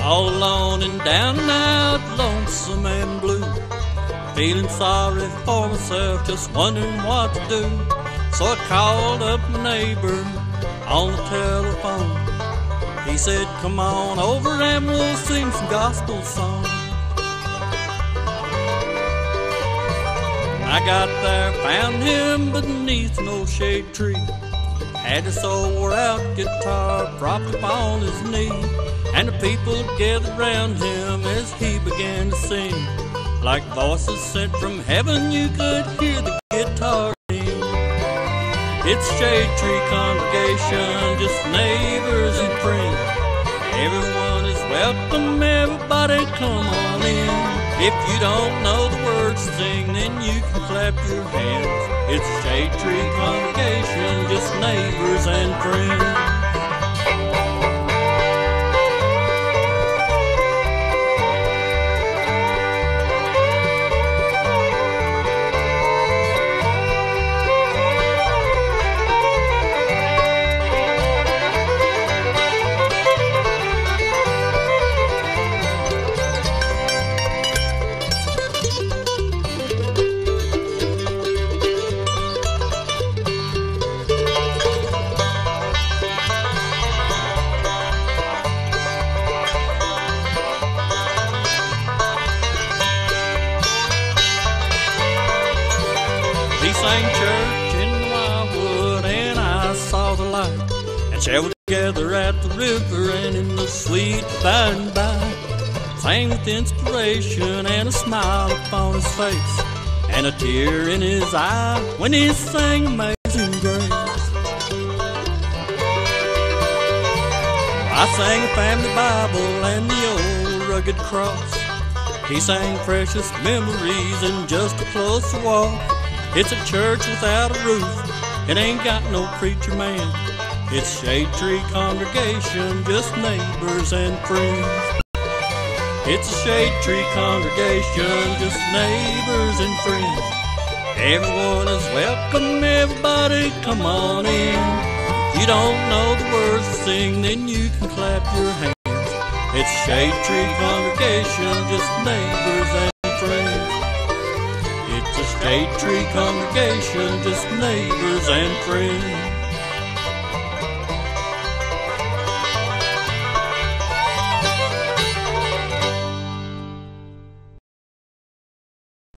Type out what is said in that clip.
all alone and down and out, lonesome and blue, feeling sorry for myself, just wondering what to do. So I called up my neighbor on the telephone. He said, come on over and we'll sing some gospel songs. I got there, found him beneath an old shade tree, had his old wore out guitar propped up on his knee, and the people gathered round him as he began to sing. Like voices sent from heaven, you could hear the guitar sing. It's Shadetree Congregation, just neighbors and friends. Everyone is welcome, everybody come on in. If you don't know the words to sing, then you can clap your hands. It's Shadetree Congregation, just neighbors and friends. He sang church in the wildwood, and I saw the light, and shall we together at the river and in the sweet by and by. Sang with inspiration and a smile upon his face, and a tear in his eye when he sang Amazing Grace. I sang a family Bible and the old rugged cross. He sang precious memories and just a closer walk. It's a church without a roof, it ain't got no preacher man. It's Shadetree Congregation, just neighbors and friends. It's a Shadetree Congregation, just neighbors and friends. Everyone is welcome, everybody come on in. If you don't know the words to sing, then you can clap your hands. It's Shadetree Congregation, just neighbors and friends. It's a Shadetree Congregation, just neighbors and friends.